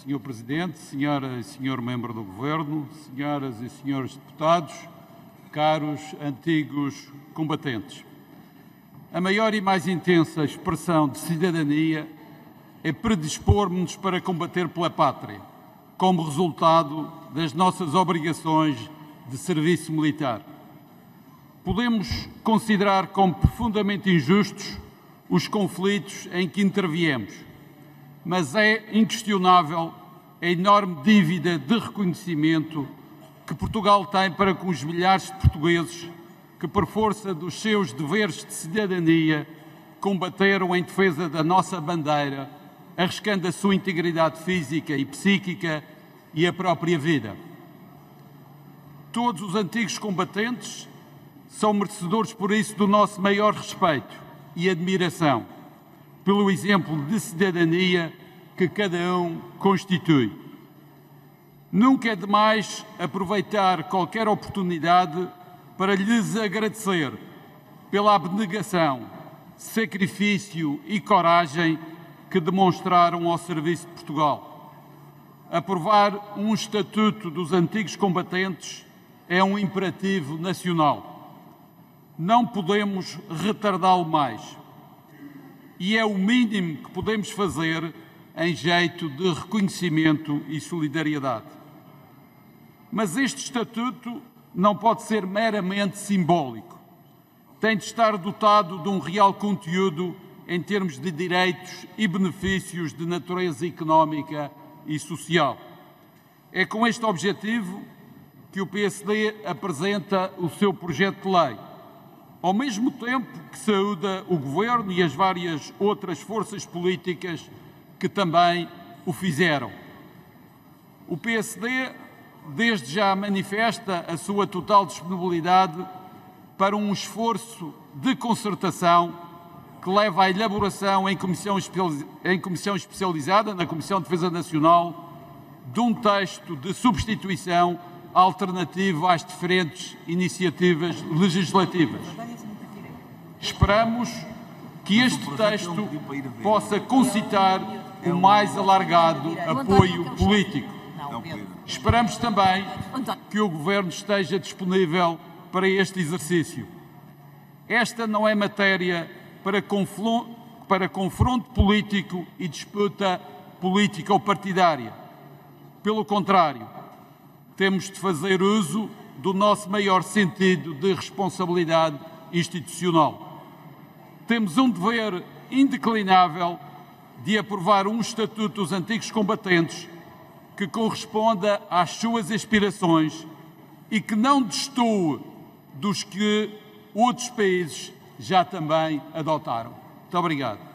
Sr. Presidente, Senhora e Sr. Membro do Governo, Senhoras e Srs. Deputados, caros antigos combatentes. A maior e mais intensa expressão de cidadania é predispor-nos para combater pela pátria, como resultado das nossas obrigações de serviço militar. Podemos considerar como profundamente injustos os conflitos em que interviemos, mas é inquestionável a enorme dívida de reconhecimento que Portugal tem para com os milhares de portugueses que, por força dos seus deveres de cidadania, combateram em defesa da nossa bandeira, arriscando a sua integridade física e psíquica e a própria vida. Todos os antigos combatentes são merecedores, por isso, do nosso maior respeito e admiração, pelo exemplo de cidadania que cada um constitui. Nunca é demais aproveitar qualquer oportunidade para lhes agradecer pela abnegação, sacrifício e coragem que demonstraram ao serviço de Portugal. Aprovar um estatuto dos antigos combatentes é um imperativo nacional. Não podemos retardá-lo mais. E é o mínimo que podemos fazer em jeito de reconhecimento e solidariedade. Mas este estatuto não pode ser meramente simbólico. Tem de estar dotado de um real conteúdo em termos de direitos e benefícios de natureza económica e social. É com este objetivo que o PSD apresenta o seu projeto de lei, ao mesmo tempo que saúda o Governo e as várias outras forças políticas que também o fizeram. O PSD desde já manifesta a sua total disponibilidade para um esforço de concertação que leva à elaboração em comissão especializada, na Comissão de Defesa Nacional, de um texto de substituição alternativo às diferentes iniciativas legislativas. Esperamos que este texto possa concitar o mais alargado apoio político. Esperamos também que o Governo esteja disponível para este exercício. Esta não é matéria para confronto político e disputa política ou partidária. Pelo contrário, temos de fazer uso do nosso maior sentido de responsabilidade institucional. Temos um dever indeclinável de aprovar um estatuto dos antigos combatentes que corresponda às suas aspirações e que não destoe dos que outros países já também adotaram. Muito obrigado.